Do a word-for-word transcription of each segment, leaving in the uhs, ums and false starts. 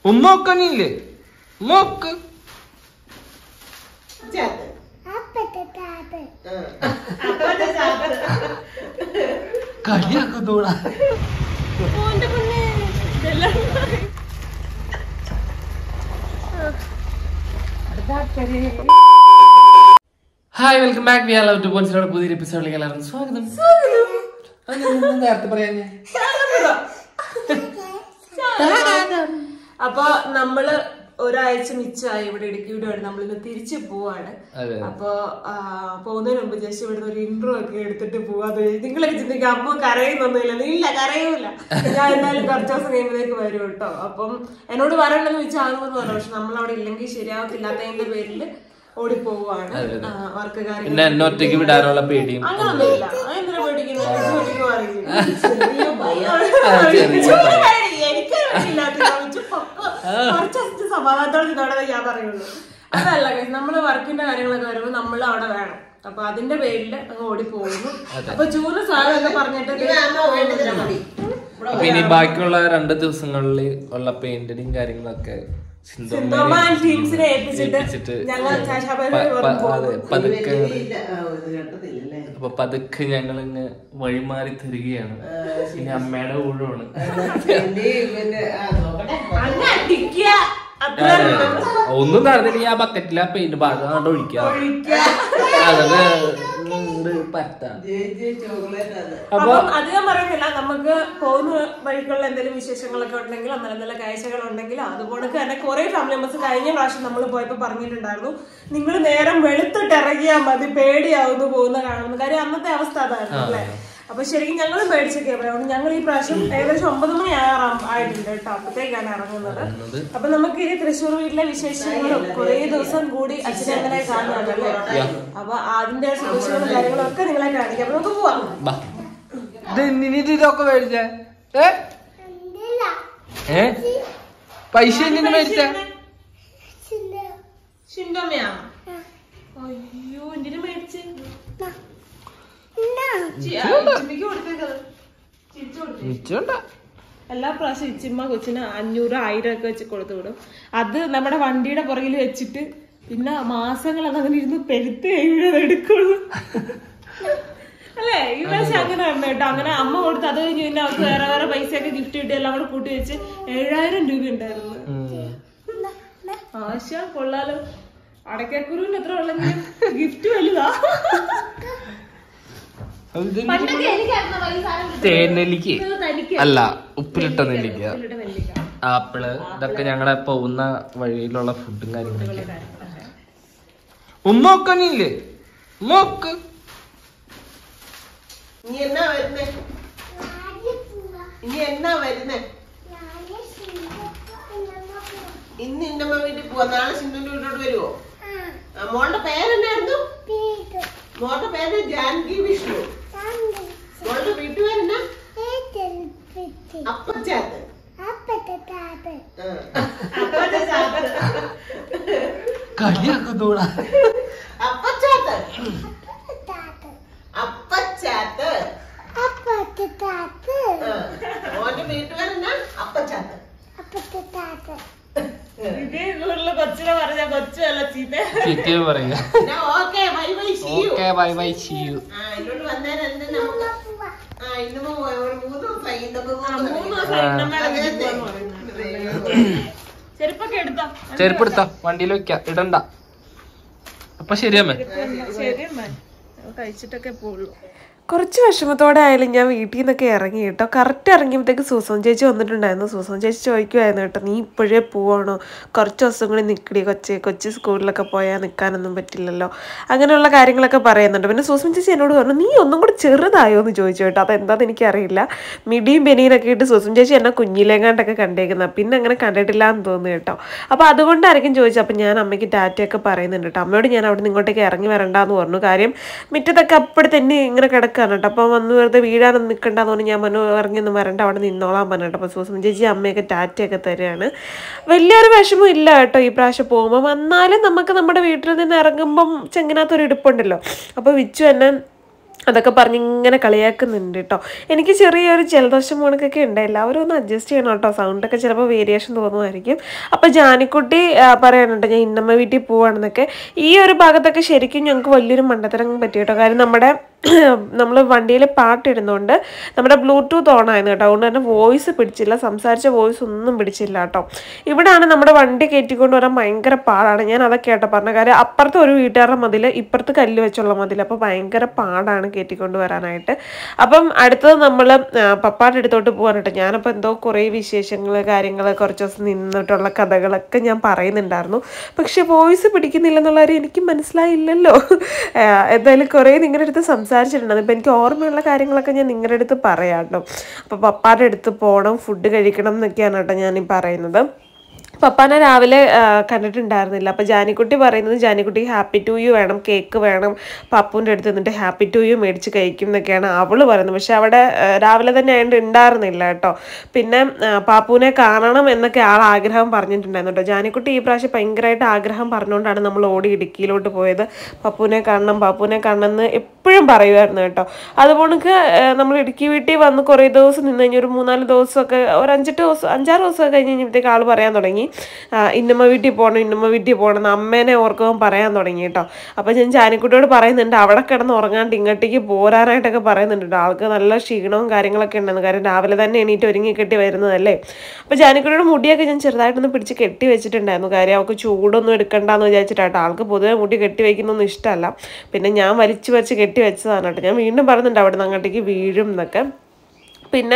ഉമ്മോക്കണില്ലേ മോക്ക് കളിയാക്കത്തോടാ. Hi welcome back. We are love to point പുതിയൊരു എപ്പിസോഡിലേക്ക് എല്ലാവർക്കും സ്വാഗതം. നേരത്തെ പറയാ അപ്പൊ നമ്മള് ഒരാഴ്ച മിച്ചമായി ഇവിടെ ഇടുക്കിയുടെ വഴി നമ്മളിന്ന് തിരിച്ചു പോവാണ്. അപ്പൊ പോകുന്നതിന് മുമ്പ് ജസ്റ്റ് ഇവിടുന്ന് ഒരു ഇൻട്രോ ഒക്കെ എടുത്തിട്ട് പോവാതെ നിങ്ങളൊക്കെ ചിന്തിക്കുക അമ്മ കരയുന്നൊന്നുമില്ല. ഇല്ല, കരയൂല. ഞാൻ എന്തായാലും കുറച്ച് ദിവസം കഴിയുമ്പോഴേക്ക് വരും കേട്ടോ. അപ്പം എന്നോട് പറയണ്ടെന്ന് വെച്ചാൽ ആകുമെന്ന് പറഞ്ഞു. പക്ഷെ നമ്മളവിടെ ഇല്ലെങ്കിൽ ശരിയാവത്തില്ലാത്തതിന്റെ പേരില് ഓടിപ്പോവാണ്. വർക്ക് കാര്യങ്ങൾ ഒറ്റയ്ക്ക് വിടാനുള്ള പേടിയും അങ്ങനൊന്നുമില്ല. എന്തിനാ പേടിക്കുന്നത്? കുറച്ച് സമാധാനത്തോടെ ഇതോടെ ഞാൻ പറയുള്ളൂ. അതല്ല, നമ്മള് വർക്കിന്റെ കാര്യങ്ങളൊക്കെ വരുമ്പോ നമ്മൾ അവിടെ വേണം. അപ്പൊ അതിന്റെ പേരില് അങ്ങ് ഓടി പോകുന്നു. അപ്പൊ ജൂണ് സാധനം പറഞ്ഞിട്ട് അപ്പൊ ഇനി ബാക്കിയുള്ള രണ്ട് ദിവസങ്ങളിൽ ഉള്ള പെയിന്റിങ് കാര്യങ്ങളൊക്കെ ടീംസിനെ ഏൽപ്പിച്ചിട്ട് ഞങ്ങൾ പതുക്കെ അപ്പൊ പതുക്കെ ഞങ്ങളിങ്ങ് വഴിമാറി തരികയാണ്. ഇനി അമ്മയുടെ ഊഴമാണ്. ഒന്നും നടന്നില്ല. ആ ബക്കറ്റിൽ ആ പെയിന്റ് ഭാഗം കൊണ്ട് ഒഴിക്കാം. അതൊക്കെ അപ്പൊ അധികം പറയുന്നില്ല. നമുക്ക് പോകുന്ന വഴിക്കുള്ള എന്തെങ്കിലും വിശേഷങ്ങളൊക്കെ ഉണ്ടെങ്കിൽ നല്ല നല്ല കാഴ്ചകൾ ഉണ്ടെങ്കിൽ അതുപോലെ തന്നെ കുറെ ഫാമിലി മെമ്പേഴ്സ് കഴിഞ്ഞ പ്രാവശ്യം നമ്മൾ പോയപ്പോ പറഞ്ഞിട്ടുണ്ടായിരുന്നു, നിങ്ങൾ നേരം വെളുത്തിട്ട് ഇറങ്ങിയാൽ മതി, പേടിയാവുന്നു പോകുന്ന കാണുന്നു. കാര്യം അന്നത്തെ അവസ്ഥ അതായിരുന്നു അല്ലേ. അപ്പൊ ശരിക്കും ഞങ്ങളും പേടിച്ചൊക്കെ പറയുന്നത്. ഞങ്ങൾ ഈ പ്രാവശ്യം ഏകദേശം ഒമ്പത് മണി ആറാം ആയിട്ടുണ്ട് കേട്ടോ. അപ്പത്തേക്കാണ് ഇറങ്ങുന്നത്. അപ്പൊ നമുക്ക് ഇനി തൃശ്ശൂർ വീട്ടിലെ വിശേഷങ്ങളും കുറെ ദിവസം കൂടി അച്ഛനെ അങ്ങനെ കാണുന്നുണ്ടല്ലേ. അപ്പൊ അതിന്റെ വിശേഷങ്ങളും കാര്യങ്ങളും ഒക്കെ നിങ്ങളെ കാണിക്കാം. അപ്പൊ നമുക്ക് പോവാം. ഇതൊക്കെ മേടിച്ച പൈസ എന്തിനു മേടിച്ച ഷിൻഡോമയാ? അയ്യോ, എന്തിനു മേടിച്ച്? എല്ലാ പ്രാവശ്യം ഇച്ചിമ്മ കൊച്ചിന് അഞ്ഞൂറ് ആയിരം ഒക്കെ വെച്ച് കൊടുത്തു വിടും. അത് നമ്മുടെ വണ്ടിയുടെ പുറകിൽ വെച്ചിട്ട് പിന്നെ മാസങ്ങൾ അതങ്ങനെ ഇരുന്ന് പെരുത്ത് കഴിയുന്നത് എടുക്കുള്ളൂ അല്ലേ. ഈ പ്രാവശ്യം അങ്ങനെ വന്നു കേട്ടോ. അങ്ങനെ അമ്മ കൊടുത്ത് അത് കഴിഞ്ഞ് പിന്നെ അവർക്ക് വേറെ വേറെ പൈസയൊക്കെ ഗിഫ്റ്റ് കിട്ടി എല്ലാം കൂടെ കൂട്ടി വെച്ച് ഏഴായിരം രൂപ ഉണ്ടായിരുന്നു. ആശ കൊള്ളാലോ. അടയ്ക്കക്കുരുവിന് എത്ര ഉള്ളെങ്കിലും ഗിഫ്റ്റ് വലുതാ. തേനെല്ലിക്ക് അല്ല, ഉപ്പിലിട്ട നെല്ലിക്ക, ആപ്പിള്, ഇതൊക്കെ ഞങ്ങളെ പോകുന്ന വഴിയിലുള്ള ഫുഡും കാര്യങ്ങളൊക്കെ. ഉമ്മോക്കണില്ലേ മോക്ക്? ഇനി എന്നാ വരുന്നേ? ഇനി എന്നാ വരുന്നേ? ഇന്ന് ഇന്നമ്മ വീട്ടിൽ പോവാ. നാളെ സിന്ധുവിന്റെ വീട്ടിലോട്ട് വരുവോ? മോളുടെ പേരെന്നായിരുന്നു? മോളുടെ പേര് ജാൻകി വിഷ്ണു. മോളുടെ വീട്ടുപേരെന്നാ? അപ്പച്ചാത്ത്. കളിയാക്കത്തോടാ. അപ്പച്ചാത്ത് അപ്പച്ചാത്ത് മോന്റെ വീട്ടുപേരെന്നാ? അപ്പച്ചാത്ത്. ഇതേ കൂടുതൽ കൊച്ചിനെ പറഞ്ഞ കൊച്ചു അല്ല ചീത്ത പറയുക. ഇങ്ങോട്ട് വന്നേരം നമുക്ക് ഇന്നിപ്പോ മൂന്ന് ദിവസം ചെരുപ്പൊക്കെ എടുത്തോ? ചെരുപ്പ് എടുത്തോ, വണ്ടിയിൽ വെക്കാം, ഇടണ്ട. അപ്പൊ ശരിയമ്മേ. ശരിയമ്മേ, കഴിച്ചിട്ടൊക്കെ പോവുള്ളൂ. കുറച്ച് വിഷമത്തോടെ ആയാലും ഞാൻ വീട്ടിൽ നിന്നൊക്കെ ഇറങ്ങി കേട്ടോ. കറക്റ്റ് ഇറങ്ങിയപ്പോഴത്തേക്ക് സൂസൻ ചേച്ചി വന്നിട്ടുണ്ടായിരുന്നു. സൂസൻ ചേച്ചി ചോദിക്കുമായിരുന്നു കേട്ടോ, നീ ഇപ്പോഴേ പോവാണോ? കുറച്ച് ദിവസം കൂടി നിൽക്കടി കൊച്ചി കൊച്ചി സ്കൂളിലൊക്കെ പോയാൽ നിൽക്കാനൊന്നും പറ്റില്ലല്ലോ, അങ്ങനെയുള്ള കാര്യങ്ങളൊക്കെ പറയുന്നുണ്ട്. പിന്നെ സൂസൻ ചേച്ചി എന്നോട് പറഞ്ഞു, നീ ഒന്നും കൂടി ചെറുതായോ എന്ന് ചോദിച്ചു കേട്ടോ. അതെന്താണെന്ന് എനിക്കറിയില്ല. മിടിയും ബെനിയനൊക്കെ ഇട്ട് സൂസൻ ചേച്ചി എന്നെ കുഞ്ഞിലേങ്ങാണ്ടൊക്കെ കണ്ടേക്കുന്നത്, പിന്നെ അങ്ങനെ കണ്ടിട്ടില്ല എന്ന് തോന്നുന്നു കേട്ടോ. അപ്പോൾ അതുകൊണ്ടായിരിക്കും ചോദിച്ചത്. അപ്പം ഞാൻ അമ്മയ്ക്ക് ടാറ്റയൊക്കെ പറയുന്നുണ്ട് കേട്ടോ. അമ്മയോട് ഞാൻ അവിടെ നിന്ന് ഇങ്ങോട്ടേക്ക് ഇറങ്ങി വരണ്ടെന്ന് പറഞ്ഞു. കാര്യം മുറ്റത്തൊക്കെ അപ്പോഴത്തെ തന്നെ ഇങ്ങനെ കിടക്കുക കേട്ടോ. അപ്പം വന്ന് വെറുതെ വീഴാനൊന്നും നിൽക്കണ്ടെന്ന് പറഞ്ഞ് ഞാൻ മനു ഇറങ്ങിയൊന്നും വരണ്ട, അവിടെ നിന്നോളാൻ പറഞ്ഞിട്ട്. അപ്പോൾ സൂസൻ ചേച്ചി അമ്മയൊക്കെ ടാറ്റയൊക്കെ തരികയാണ്. വലിയൊരു വിഷമം ഇല്ല കേട്ടോ ഈ പ്രാവശ്യം പോകുമ്പം. എന്നാലും നമുക്ക് നമ്മുടെ വീട്ടിൽ നിന്ന് ഇറങ്ങുമ്പം ചെങ്ങനകത്തൊരു ഇടുപ്പുണ്ടല്ലോ. അപ്പോൾ വിച്ചു എന്നെ അതൊക്കെ പറഞ്ഞ് ഇങ്ങനെ കളിയാക്കുന്നുണ്ട് കേട്ടോ. എനിക്ക് ചെറിയൊരു ജലദോഷം പോണക്കൊക്കെ ഉണ്ട്. എല്ലാവരും ഒന്ന് അഡ്ജസ്റ്റ് ചെയ്യണം കേട്ടോ. സൗണ്ടൊക്കെ ചിലപ്പോൾ വേരിയേഷൻ തോന്നുമായിരിക്കും. അപ്പോൾ ജാനിക്കുട്ടി പറയാനുണ്ട് ഞാൻ ഇന്നമ്മ വീട്ടിൽ പോവാണെന്നൊക്കെ. ഈ ഒരു ഭാഗത്തൊക്കെ ശരിക്കും ഞങ്ങൾക്ക് വലിയൊരു മണ്ടത്തരം പറ്റി കേട്ടോ. കാര്യം നമ്മുടെ നമ്മൾ വണ്ടിയിൽ പാട്ടിടുന്നതുകൊണ്ട് നമ്മുടെ ബ്ലൂടൂത്ത് ഓൺ ആയിരുന്നു കേട്ടോ. അതുകൊണ്ട് തന്നെ വോയിസ് പിടിച്ചില്ല, സംസാരിച്ച വോയിസ് ഒന്നും പിടിച്ചില്ല കേട്ടോ. ഇവിടെയാണ് നമ്മുടെ വണ്ടി കയറ്റിക്കൊണ്ട് വരാൻ ഭയങ്കര പാടാണ്. ഞാൻ അതൊക്കെ കേട്ടോ പറഞ്ഞ കാര്യം. അപ്പുറത്ത് ഒരു വീട്ടുകാരുടെ മതിൽ, ഇപ്പുറത്ത് കല്ല് വെച്ചുള്ള മതിൽ. അപ്പോൾ ഭയങ്കര പാടാണ് കയറ്റിക്കൊണ്ട് വരാനായിട്ട്. അപ്പം അടുത്തത് നമ്മൾ പപ്പാൻ്റെ അടുത്തോട്ട് പോകാനായിട്ട്. ഞാനപ്പോൾ എന്തോ കുറേ വിശേഷങ്ങൾ കാര്യങ്ങൾ കുറച്ച് ദിവസം നിന്നിട്ടുള്ള കഥകളൊക്കെ ഞാൻ പറയുന്നുണ്ടായിരുന്നു. പക്ഷെ വോയിസ് പിടിക്കുന്നില്ലെന്നുള്ള കാര്യം എനിക്ക് മനസ്സിലായില്ലല്ലോ. എന്തായാലും കുറേ നിങ്ങളുടെ അടുത്ത് സംസാരിച്ചിട്ടുണ്ടായിരുന്നു. ഇപ്പം എനിക്ക് ഓർമ്മയുള്ള കാര്യങ്ങളൊക്കെ ഞാൻ നിങ്ങളുടെ അടുത്ത് പറയാം കേട്ടോ. അപ്പോൾ പപ്പാൻ്റെ അടുത്ത് പോകണം, ഫുഡ് കഴിക്കണം എന്നൊക്കെയാണ് കേട്ടോ ഞാനീ പറയുന്നത്. പപ്പാനെ രാവിലെ കണ്ടിട്ടുണ്ടായിരുന്നില്ല. അപ്പോൾ ജാനിക്കുട്ടി പറയുന്നത് ജാനിക്കുട്ടി ഹാപ്പി ടു യു വേണം, കേക്ക് വേണം, പപ്പൂൻ്റെ അടുത്ത് നിന്നിട്ട് ഹാപ്പി ടു യു മേടിച്ച് കഴിക്കും എന്നൊക്കെയാണ് അവൾ പറയുന്നത്. പക്ഷെ അവിടെ രാവിലെ തന്നെ ആയതുകൊണ്ട് ഉണ്ടായിരുന്നില്ല കേട്ടോ. പിന്നെ പാപ്പൂനെ കാണണം എന്നൊക്കെ ആൾ ആഗ്രഹം പറഞ്ഞിട്ടുണ്ടായിരുന്നു കേട്ടോ. ജാനിക്കുട്ടി ഈ പ്രാവശ്യം ഭയങ്കരമായിട്ട് ആഗ്രഹം പറഞ്ഞുകൊണ്ടാണ് നമ്മൾ ഓടി ഇടുക്കിയിലോട്ട് പോയത്. പപ്പൂനെ കാണണം പപ്പൂനെ കാണണം എന്ന് എപ്പോഴും പറയുമായിരുന്നു കേട്ടോ. അതുപോലെ നമ്മൾ ഇടുക്കി വീട്ടിൽ വന്ന് കുറേ ദിവസം നിന്ന് കഴിഞ്ഞ് ഒരു മൂന്നാല് ദിവസമൊക്കെ ഒരു അഞ്ചെട്ട് ദിവസം അഞ്ചാറ് ദിവസമൊക്കെ കഴിഞ്ഞ് കഴിഞ്ഞപ്പോഴത്തേക്ക് ആൾ പറയാൻ തുടങ്ങി ഇന്നമ്മ വീട്ടിൽ പോകണം ഇന്നമ്മ വീട്ടിൽ പോകണം എന്ന് അമ്മേനെ ഓർക്കുമ്പോൾ പറയാൻ തുടങ്ങി കേട്ടോ. അപ്പോൾ ഞാൻ ജാനിക്കുട്ടിയോട് പറയുന്നുണ്ട് അവിടെ കിടന്ന് ഉറങ്ങാണ്ട് ഇങ്ങോട്ടേക്ക് പോരാനായിട്ടൊക്കെ പറയുന്നുണ്ട് കേട്ടോ. ആൾക്ക് നല്ല ക്ഷീണവും കാര്യങ്ങളൊക്കെ ഉണ്ടെന്ന്. കാര്യം രാവിലെ തന്നെ എണീറ്റ് ഒരുങ്ങി കെട്ടി വരുന്നതല്ലേ. അപ്പോൾ ജാനിക്കുട്ടിയുടെ മുടിയൊക്കെ ഞാൻ ചെറുതായിട്ടൊന്ന് പിടിച്ച് കെട്ടി വെച്ചിട്ടുണ്ടായിരുന്നു. കാര്യം അവൾക്ക് ചൂടൊന്നും എടുക്കണ്ടെന്ന് വിചാരിച്ചിട്ടാട്ടോ. ആൾക്ക് പൊതുവെ മുടി കെട്ടി വയ്ക്കുന്നൊന്നും ഇഷ്ടമല്ല. പിന്നെ ഞാൻ വലിച്ചു വച്ച് കെട്ടി വെച്ചതാണ് കേട്ടോ. ഞാൻ വീണ്ടും പറയുന്നുണ്ട് അവിടെ നിന്ന് അങ്ങോട്ടേക്ക് വീഴും എന്നൊക്കെ. പിന്നെ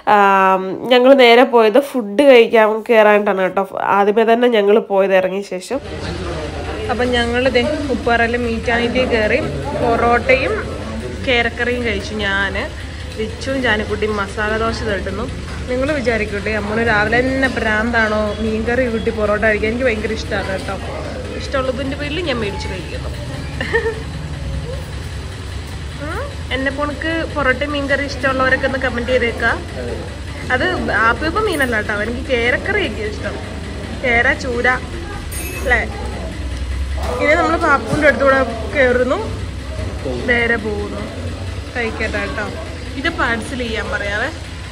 ഞങ്ങൾ നേരെ പോയത് ഫുഡ് കഴിക്കാൻ കയറാനായിട്ടാണ് കേട്ടോ. ആദ്യമേ തന്നെ ഞങ്ങൾ പോയത് ഇറങ്ങിയ ശേഷം. അപ്പം ഞങ്ങൾ ഉപ്പാറയിൽ മീറ്റാനിറ്റി കയറി പൊറോട്ടയും കേരക്കറിയും കഴിച്ചു. ഞാൻ റിച്ചും ജാനിക്കുട്ടിയും മസാല ദോശ തട്ടുന്നു. നിങ്ങൾ വിചാരിക്കട്ടെ നമ്മൾ രാവിലെ തന്നെ ഭ്രാന്താണോ മീൻകറി കൂട്ടി പൊറോട്ട കഴിക്കാൻ. എനിക്ക് ഭയങ്കര ഇഷ്ടമാണ് കേട്ടോ. ഇഷ്ടമുള്ളതിൻ്റെ പേരിൽ ഞാൻ മേടിച്ച് കഴിക്കുന്നു. എന്നെ പോണക്ക് പൊറോട്ടയും മീൻകറി ഇഷ്ടമുള്ളവരൊക്കെ ഒന്ന് കമൻറ്റ് ചെയ്തേക്കാം. അത് ആപ്പിപ്പം മീനല്ല കേട്ടോ. എനിക്ക് കേരക്കറിയൊക്കെ ഇഷ്ടം. കേര ചൂര അല്ലേ. ഇനി നമ്മൾ പാപ്പൂൻ്റെ അടുത്തൂടെ കയറുന്നു, നേരെ പോകുന്നു. കഴിക്കട്ടെ കേട്ടോ. ഇത് പാഴ്സൽ ചെയ്യാൻ പറയാവേ.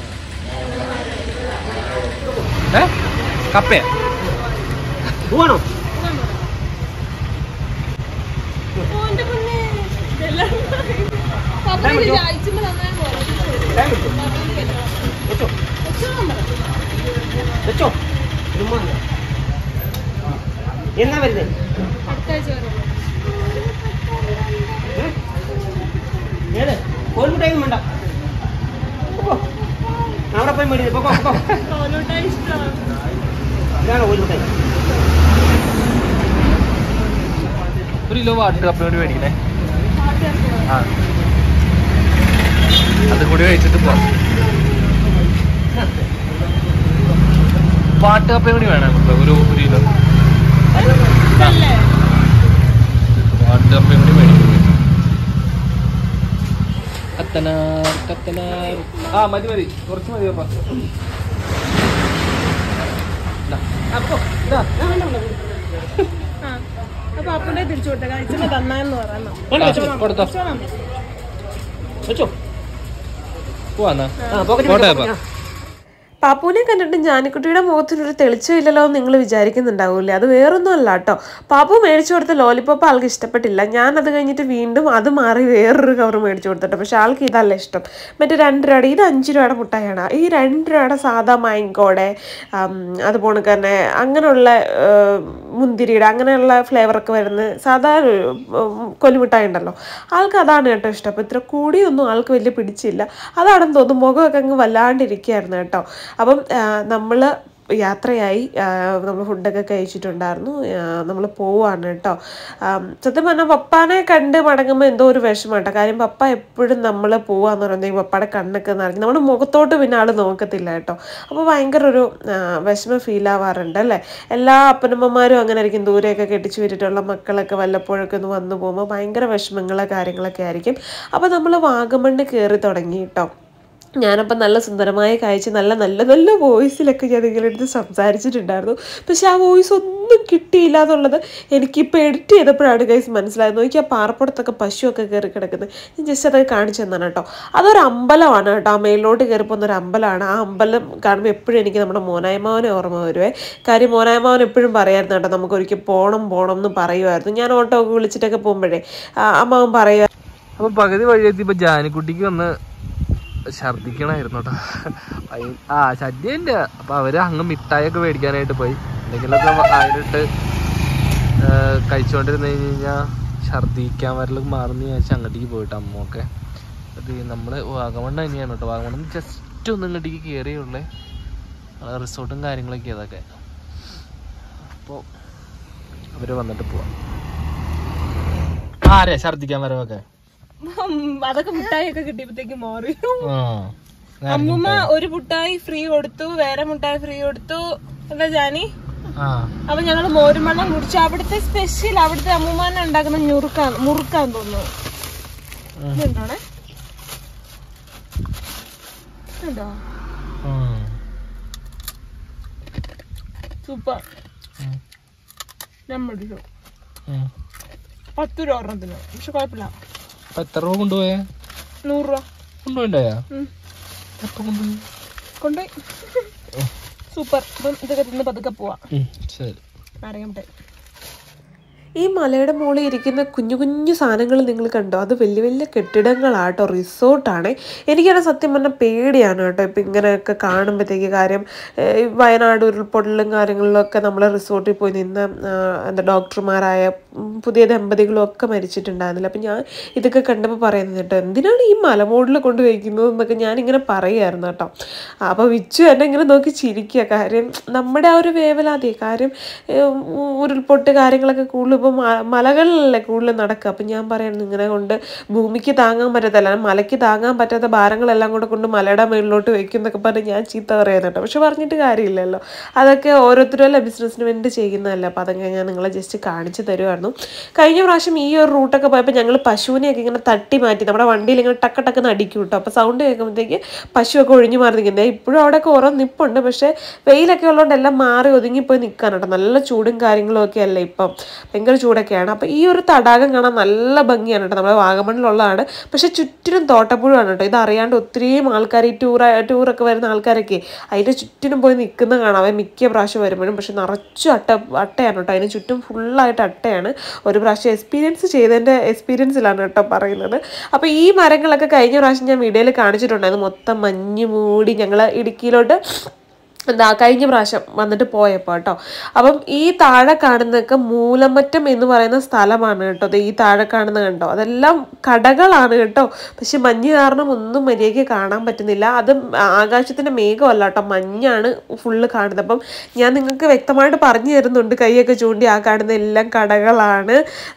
എന്നാ വരുന്നത്? കോൽമുട്ടായി വേണ്ട, അവിടെ പോയി മേടിച്ചത് ഇതാണ് കോൽമുട്ടായി. ഒരു കിലോ വാട്ട് കപ്പിനോട് മേടിക്കണേ. ആ അത് കൂടി കഴിച്ചിട്ട് പോവാം. വാട്ട് കപ്പയും കൂടി വേണം നമുക്ക് ഒരു ഒരു കിലോ വാട്ട് കപ്പയും കൂടി മേടിക്കും. കത്തനാർ കത്തനാർ ആ മതി മതി കുറച്ച് മതി. അപ്പൊ അപ്പനെ തിരിച്ചു കൊടുത്ത കഴിച്ചിട്ട് തന്നാന്ന് പറയാം. കൊടുത്തോ പോവാന്നാ. പാപ്പുവിനെ കണ്ടിട്ട് ജാനിക്കുട്ടിയുടെ മുഖത്തിനൊരു തെളിച്ചമില്ലല്ലോ എന്ന് നിങ്ങൾ വിചാരിക്കുന്നുണ്ടാവില്ലേ. അത് വേറൊന്നും അല്ല കേട്ടോ. പാപ്പു മേടിച്ചു കൊടുത്ത ലോലിപ്പോപ്പ് ആൾക്ക് ഇഷ്ടപ്പെട്ടില്ല. ഞാനത് കഴിഞ്ഞിട്ട് വീണ്ടും അത് മാറി വേറൊരു കവർ മേടിച്ചു കൊടുത്തിട്ട്. പക്ഷെ ആൾക്ക് ഇതല്ല ഇഷ്ടം. മറ്റേ രണ്ട് രൂപയുടെ ഇത് അഞ്ച് രൂപയുടെ മുട്ടായാണ്. ഈ രണ്ട് രൂപയുടെ സാധാ മാങ്കോടെ അതുപോലെ തന്നെ അങ്ങനെയുള്ള മുന്തിരിയുടെ അങ്ങനെയുള്ള ഫ്ലേവറൊക്കെ വരുന്ന സാധാ കൊല്ലുമിഠായി ഉണ്ടല്ലോ, ആൾക്ക് അതാണ് കേട്ടോ ഇഷ്ടം. അപ്പോൾ ഇത്ര കൂടിയൊന്നും ആൾക്ക് വലിയ പിടിച്ചില്ല. അതാണെന്ന് തോന്നുന്നു. മുഖമൊക്കെ അങ്ങ് വല്ലാണ്ടിരിക്കുകയായിരുന്നു കേട്ടോ. അപ്പം നമ്മൾ യാത്രയായി, നമ്മൾ ഫുഡൊക്കെ കഴിച്ചിട്ടുണ്ടായിരുന്നു. നമ്മൾ പോവാണ് കേട്ടോ. സത്യം പറഞ്ഞാൽ പപ്പാനെ കണ്ട് മടങ്ങുമ്പോൾ എന്തോ ഒരു വിഷമം കേട്ടോ. കാര്യം പപ്പ എപ്പോഴും നമ്മൾ പോവാന്ന് പറയുന്നത് പപ്പയുടെ കണ്ണൊക്കെ നിറഞ്ഞ് നമ്മുടെ മുഖത്തോട്ട് പിന്നെ ആൾ നോക്കത്തില്ല കേട്ടോ. അപ്പോൾ ഭയങ്കര ഒരു വിഷമം ഫീൽ ആവാറുണ്ട് അല്ലേ. എല്ലാ അപ്പനമ്മമാരും അങ്ങനെ ആയിരിക്കും. ദൂരെയൊക്കെ കെട്ടിച്ചു വിട്ടിട്ടുള്ള മക്കളൊക്കെ വല്ലപ്പോഴൊക്കെ ഒന്ന് വന്നു പോകുമ്പോൾ ഭയങ്കര വിഷമങ്ങളോ കാര്യങ്ങളൊക്കെ ആയിരിക്കും. അപ്പോൾ നമ്മൾ വാഗമണ്ണ് കയറി തുടങ്ങി കേട്ടോ. ഞാനപ്പം നല്ല സുന്ദരമായ കാഴ്ച നല്ല നല്ല നല്ല വോയിസിലൊക്കെ ഞാൻ നിങ്ങളുടെ അടുത്ത് സംസാരിച്ചിട്ടുണ്ടായിരുന്നു. പക്ഷെ ആ വോയിസ് ഒന്നും കിട്ടിയില്ല എന്നുള്ളത് എനിക്കിപ്പോൾ എഡിറ്റ് ചെയ്തപ്പോഴാണ് ഗൈസ് മനസ്സിലായത്. നോക്കി ആ പാറപ്പുറത്തൊക്കെ പശുവൊക്കെ കയറി കിടക്കുന്നത്. ഞാൻ ജസ്റ്റ് അതൊക്കെ കാണിച്ചു തന്നാണ് കേട്ടോ. അതൊരു അമ്പലമാണ് കേട്ടോ. ആ മേളിലോട്ട് കയറി പോകുന്ന ഒരു അമ്പലമാണ്. ആ അമ്പലം കാണുമ്പോൾ എപ്പോഴും എനിക്ക് നമ്മുടെ മോനായ്മാവനെ ഓർമ്മ വരുവേ. കാര്യം മോനായ്മാവൻ എപ്പോഴും പറയായിരുന്നു കേട്ടോ, നമുക്ക് ഒരിക്കൽ പോകണം പോകണം എന്ന് പറയുമായിരുന്നു. ഞാൻ ഓട്ടോ ഒക്കെ വിളിച്ചിട്ടൊക്കെ പോകുമ്പോഴേ അമ്മാവൻ പറയുക. അപ്പോൾ പകുതി വഴിയെത്തിയപ്പോൾ ജാനിക്കുട്ടിക്ക് വന്ന് ഛർദിക്കണമായിരുന്നു കേട്ടോ. ആ സദ്യൻ്റെ അപ്പോൾ അവർ അങ്ങ് മിഠായിയൊക്കെ മേടിക്കാനായിട്ട് പോയി. എന്തെങ്കിലുമൊക്കെ അതിലിട്ട് കഴിച്ചുകൊണ്ടിരുന്ന് കഴിഞ്ഞ് കഴിഞ്ഞാൽ ഛർദിക്കാൻ വരലും മാറുന്ന വിചാരിച്ച് അങ്ങോട്ടേക്ക് പോയിട്ട് അമ്മൊക്കെ അത് നമ്മൾ വാഗമൺ തന്നെയാണ് കേട്ടോ. വാഗമണ്ണിൽ ജസ്റ്റ് ഒന്ന് ഇങ്ങോട്ടേക്ക് കയറിയുള്ളേ റിസോർട്ടും കാര്യങ്ങളൊക്കെ അതൊക്കെ. അപ്പോൾ അവർ വന്നിട്ട് പോവാം. ആരെയാ ഛർദിക്കാൻ വരവൊക്കെ? അതൊക്കെ മുട്ടായി ഒക്കെ കിട്ടിയപ്പോഴത്തേക്ക് മാറി. അമ്മൂമ്മ ഒരു മുട്ടായി ഫ്രീ കൊടുത്തു, വേറെ മുട്ടായി ഫ്രീ കൊടുത്തു. എന്താ ജാനി? അപ്പൊ ഞങ്ങള് മോരും വെള്ളം കുടിച്ചു. അവിടുത്തെ സ്പെഷ്യൽ അവിടുത്തെ അമ്മൂമ്മനെ ഉണ്ടാക്കുന്ന ഞുറുക്കാൻ മുറുക്കാൻ തോന്നുന്നു. ഇതുണ്ടോണേ ഉണ്ടോ? സൂപ്പർ. ഞാൻ മേടിച്ചു പത്ത് രൂപ ഒരെണ്ണത്തിന്. പക്ഷെ കുഴപ്പമില്ല. എത്ര രൂപ കൊണ്ടുപോയേ? നൂറ് രൂപ കൊണ്ടുപോയിണ്ടായാ? കൊണ്ടുപോയി. സൂപ്പർ. ഇപ്പം ഇതൊക്കെ തിന്ന് പതുക്കെ പോവാം. ശരി. അറിയട്ടെ. ഈ മലയുടെ മുകളിൽ ഇരിക്കുന്ന കുഞ്ഞു കുഞ്ഞു സാധനങ്ങൾ നിങ്ങൾ കണ്ടോ? അത് വലിയ വലിയ കെട്ടിടങ്ങളാട്ടോ, റിസോർട്ടാണ്. എനിക്കത് സത്യം പറഞ്ഞാൽ പേടിയാണ് കേട്ടോ ഇപ്പം ഇങ്ങനെയൊക്കെ കാണുമ്പോഴത്തേക്ക്. കാര്യം വയനാട് ഉരുൾപൊട്ടലും കാര്യങ്ങളിലൊക്കെ നമ്മൾ റിസോർട്ടിൽ പോയി നിന്ന് എന്താ ഡോക്ടർമാരായ പുതിയ ദമ്പതികളും ഒക്കെ മരിച്ചിട്ടുണ്ടായിരുന്നില്ല. അപ്പം ഞാൻ ഇതൊക്കെ കണ്ടപ്പോൾ പറയുന്നത് കേട്ടോ, എന്തിനാണ് ഈ മലമോടിൽ കൊണ്ട് വയ്ക്കുന്നത് എന്നൊക്കെ ഞാനിങ്ങനെ പറയുമായിരുന്നു കേട്ടോ. അപ്പോൾ വിച്ചു എന്നെ ഇങ്ങനെ നോക്കി ചിരിക്കുക. കാര്യം നമ്മുടെ ആ ഒരു വേവലാതി. കാര്യം ഉരുൾപൊട്ട് കാര്യങ്ങളൊക്കെ കൂടുതൽ ഇപ്പോൾ മലകളിലല്ലേ കൂടുതൽ നടക്കുക. അപ്പം ഞാൻ പറയുന്നത് ഇങ്ങനെ കൊണ്ട് ഭൂമിക്ക് താങ്ങാൻ പറ്റത്തില്ല, മലയ്ക്ക് താങ്ങാൻ പറ്റാത്ത ഭാരങ്ങളെല്ലാം കൂടെ കൊണ്ട് മലയുടെ മുകളിലോട്ട് വെക്കും എന്നൊക്കെ പറഞ്ഞ് ഞാൻ ചീത്ത പറയുന്നുണ്ട്. പക്ഷെ പറഞ്ഞിട്ട് കാര്യമില്ലല്ലോ, അതൊക്കെ ഓരോരുത്തരും അല്ല ബിസിനസ്സിന് വേണ്ടി ചെയ്യുന്നതല്ല. അപ്പോൾ അതൊക്കെ ഞാൻ നിങ്ങളെ ജസ്റ്റ് കാണിച്ചു തരുമായിരുന്നു. കഴിഞ്ഞ പ്രാവശ്യം ഈ ഒരു റൂട്ടൊക്കെ പോയപ്പോൾ ഞങ്ങൾ പശുവിനെയൊക്കെ ഇങ്ങനെ തട്ടി മാറ്റി നമ്മുടെ വണ്ടിയിൽ ഇങ്ങനെ ടക്ക ടക്കെന്ന് അടിക്കും കേട്ടോ. അപ്പോൾ സൗണ്ട് കേൾക്കുമ്പോഴത്തേക്ക് പശുവൊക്കെ ഒഴിഞ്ഞു മാറി നിൽക്കുന്നത്. ഇപ്പോഴും അവിടെയൊക്കെ ഓരോ നിപ്പുണ്ട്. പക്ഷേ വെയിലൊക്കെ ഉള്ളതുകൊണ്ട് എല്ലാം മാറി ഒതുങ്ങിപ്പോയി നിൽക്കാനുണ്ടോ. നല്ല ചൂടും കാര്യങ്ങളും ഒക്കെ അല്ലേ ഇപ്പം, ഭയങ്കര ചൂടൊക്കെയാണ്. അപ്പോൾ ഈ ഒരു തടാകം കാണാൻ നല്ല ഭംഗിയാണ് കേട്ടോ. നമ്മുടെ വാഗമണ്ണിലുള്ളതാണ്. പക്ഷെ ചുറ്റിനും തോട്ടപ്പുഴയാണ് കേട്ടോ. ഇത് അറിയാണ്ട് ഒത്തിരിയും ആൾക്കാർ ഈ ടൂർ ടൂറൊക്കെ വരുന്ന ആൾക്കാരൊക്കെ അതിൻ്റെ ചുറ്റിനും പോയി നിൽക്കുന്ന കാണാം മിക്ക പ്രാവശ്യം വരുമ്പോഴും. പക്ഷെ നിറച്ചും അട്ട അട്ടയാണ് കേട്ടോ. അതിന് ചുറ്റും ഫുള്ളായിട്ട് അട്ടയാണ്. ഒരു പ്രാവശ്യം എക്സ്പീരിയൻസ് ചെയ്തതിൻ്റെ എക്സ്പീരിയൻസിലാണ് കേട്ടോ പറയുന്നത്. അപ്പോൾ ഈ മരങ്ങളൊക്കെ കഴിഞ്ഞ പ്രാവശ്യം ഞാൻ വീഡിയോയിൽ കാണിച്ചിട്ടുണ്ടായിരുന്നു. മൊത്തം മഞ്ഞ് മൂടി ഞങ്ങൾ ഇടുക്കിയിലോട്ട് എന്താ കഴിഞ്ഞ പ്രാവശ്യം വന്നിട്ട് പോയപ്പോൾ കേട്ടോ. അപ്പം ഈ താഴെ കാണുന്നതൊക്കെ മൂലമറ്റം എന്ന് പറയുന്ന സ്ഥലമാണ് കേട്ടോ. അത് ഈ താഴെ കാണുന്ന കണ്ടോ, അതെല്ലാം കടകളാണ് കേട്ടോ. പക്ഷെ മഞ്ഞ് കാരണം ഒന്നും മര്യാദയ്ക്ക് കാണാൻ പറ്റുന്നില്ല. അത് ആകാശത്തിൻ്റെ മേഘമല്ല കേട്ടോ, മഞ്ഞാണ് ഫുള്ള് കാണുന്നത്. അപ്പം ഞാൻ നിങ്ങൾക്ക് വ്യക്തമായിട്ട് പറഞ്ഞു തരുന്നുണ്ട് കൈയൊക്കെ ചൂണ്ടി. ആ കാണുന്ന എല്ലാം കടകളാണ്.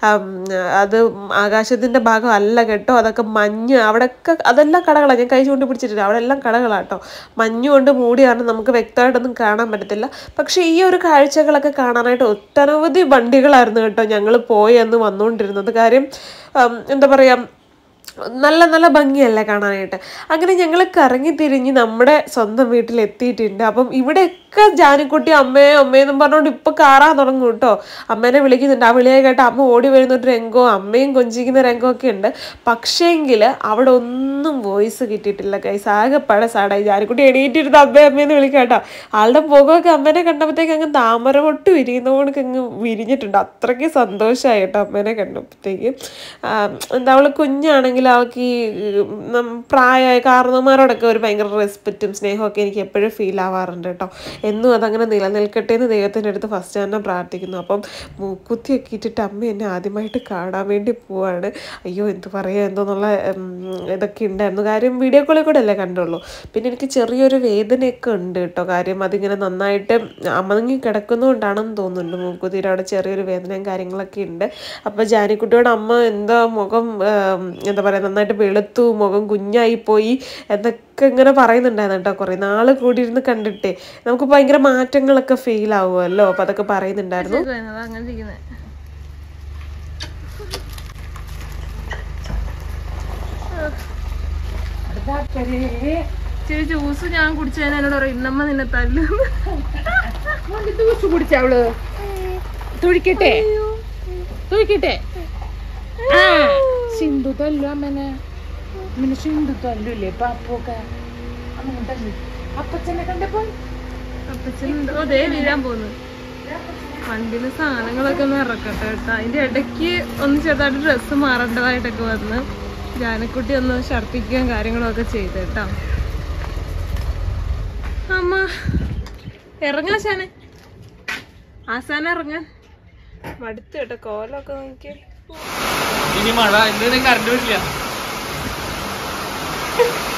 അത് ആകാശത്തിൻ്റെ ഭാഗം അല്ല കേട്ടോ. അതൊക്കെ മഞ്ഞ് അവിടെയൊക്കെ അതെല്ലാം കടകളാണ്. ഞാൻ കൈ ചൂണ്ടി പിടിച്ചിട്ടില്ല. അവിടെ എല്ലാം കടകളാട്ടോ. മഞ്ഞുകൊണ്ട് മൂടിയാണ് നമുക്ക് വ്യക്തമായിട്ടൊന്നും കാണാൻ പറ്റത്തില്ല. പക്ഷേ ഈ ഒരു കാഴ്ചകളൊക്കെ കാണാനായിട്ട് ഒട്ടനവധി വണ്ടികളായിരുന്നു കേട്ടോ ഞങ്ങൾ പോയി അന്ന് വന്നുകൊണ്ടിരുന്നത്. കാര്യം എന്താ പറയുക, നല്ല നല്ല ഭംഗിയല്ലേ കാണാനായിട്ട്. അങ്ങനെ ഞങ്ങൾ കറങ്ങി തിരിഞ്ഞ് നമ്മുടെ സ്വന്തം വീട്ടിലെത്തിയിട്ടുണ്ട്. അപ്പം ഇവിടെയൊക്കെ ജാനിക്കുട്ടി അമ്മയെ അമ്മയെന്നും പറഞ്ഞുകൊണ്ട് ഇപ്പം കാറാൻ തുടങ്ങും കേട്ടോ. അമ്മേനെ വിളിക്കുന്നുണ്ട്. ആ വിളിയെ കേട്ട് അമ്മ ഓടി വരുന്നൊരു രംഗവും അമ്മയും കൊഞ്ചിക്കുന്ന രംഗമൊക്കെ ഉണ്ട്. പക്ഷേങ്കിൽ അവിടെ ഒന്നും വോയിസ് കിട്ടിയിട്ടില്ല ഗൈസ്. ആകെപ്പാടെ സാടായി. ജാനിക്കുട്ടി എണീറ്റിരുന്ന് അമ്മയെ അമ്മയെന്ന് വിളിക്കാം കേട്ടോ. ആളുടെ മുഖമൊക്കെ അമ്മേനെ കണ്ടപ്പോഴത്തേക്ക് അങ്ങ് താമര പൊട്ട് വിരിയുന്നതുകൊണ്ട് അങ്ങ് വിരിഞ്ഞിട്ടുണ്ട്. അത്രയ്ക്ക് സന്തോഷമായി കേട്ടോ അമ്മേനെ കണ്ടപ്പോഴത്തേക്ക്. എന്താ അവൾ കുഞ്ഞാണെങ്കിൽ അവൾക്ക് ഈ പ്രായമായ കാരണവന്മാരോടൊക്കെ ഒരു ഭയങ്കര റെസ്പെക്റ്റും സ്നേഹമൊക്കെ എനിക്ക് എപ്പോഴും ഫീൽ ആവാറുണ്ട് കേട്ടോ. എന്നും അതങ്ങനെ നിലനിൽക്കട്ടെ എന്ന് ദൈവത്തിൻ്റെ അടുത്ത് ഫസ്റ്റ് തന്നെ പ്രാർത്ഥിക്കുന്നു. അപ്പം മൂക്കുത്തിയൊക്കെ ഇട്ടിട്ട് അമ്മ എന്നെ ആദ്യമായിട്ട് കാണാൻ വേണ്ടി പോവാണ്. അയ്യോ എന്ത് പറയുക എന്തോന്നുള്ള ഇതൊക്കെ ഉണ്ടായിരുന്നു. കാര്യം വീഡിയോ കോളിൽ കൂടെ അല്ലേ കണ്ടുള്ളൂ. പിന്നെ എനിക്ക് ചെറിയൊരു വേദനയൊക്കെ ഉണ്ട് കേട്ടോ. കാര്യം അതിങ്ങനെ നന്നായിട്ട് അമങ്ങി കിടക്കുന്നതുകൊണ്ടാണെന്ന് തോന്നുന്നുണ്ട്. മൂക്കുത്തിയുടെ അവിടെ ചെറിയൊരു വേദനയും കാര്യങ്ങളൊക്കെ ഉണ്ട്. അപ്പോൾ ജാനിക്കുട്ടിയോട് അമ്മ എന്താ മുഖം എന്താ പറയുക നന്നായിട്ട് വെളുത്തു, മുഖം കുഞ്ഞായിപ്പോയി എന്നൊക്കെ ഇങ്ങനെ പറയുന്നുണ്ടായിരുന്നു കേട്ടോ. കുറേ നാൾ കൂടി ഇരുന്ന് കണ്ടിട്ടേ നമുക്ക് ഭയങ്കര മാറ്റങ്ങളൊക്കെ ഫീൽ ആവുമല്ലോ. അപ്പം അതൊക്കെ പറയുന്നുണ്ടായിരുന്നു. ഇച്ചിരി ജ്യൂസ് ഞാൻ കുടിച്ചതിന് എന്നോട് പറയും ഇന്നമ്മ നിന്നെ തല്ലും. ജ്യൂസ് കുടിച്ചവള് തുഴിക്കട്ടെ തുഴിക്കട്ടെ. ആ സിന്ധു തല്ലു അമ്മനെ. അമ്മനെ സിന്ധു തല്ലൂല്ലേ പാപ്പൊക്കെ അമ്മനെ തല്ലു. അപ്പച്ചനെ കണ്ടപ്പോ അപ്പച്ചൻ ഓ ദേ വീഴാൻ പോന്നു. വണ്ടിയില് സാധനങ്ങളൊക്കെ ഒന്ന് ഇറക്കട്ടെ കേട്ടോ. അതിന്റെ ഇടയ്ക്ക് ഒന്ന് ചെറുതായിട്ട് ഡ്രസ്സ് മാറേണ്ടതായിട്ടൊക്കെ വന്ന് ജാനക്കുട്ടി ഒന്ന് ഛർദ്ദിക്കുകയും കാര്യങ്ങളും ഒക്കെ ചെയ്ത് കേട്ടോ. അമ്മ ഇറങ്ങാ ശാനെ, ആസാന ഇറങ്ങാൻ മടുത്ത് കേട്ടോ. കോലൊക്കെ നോക്കി. ഇനി മഴ എന്തിനാ കറണ്ട് വരില്ല.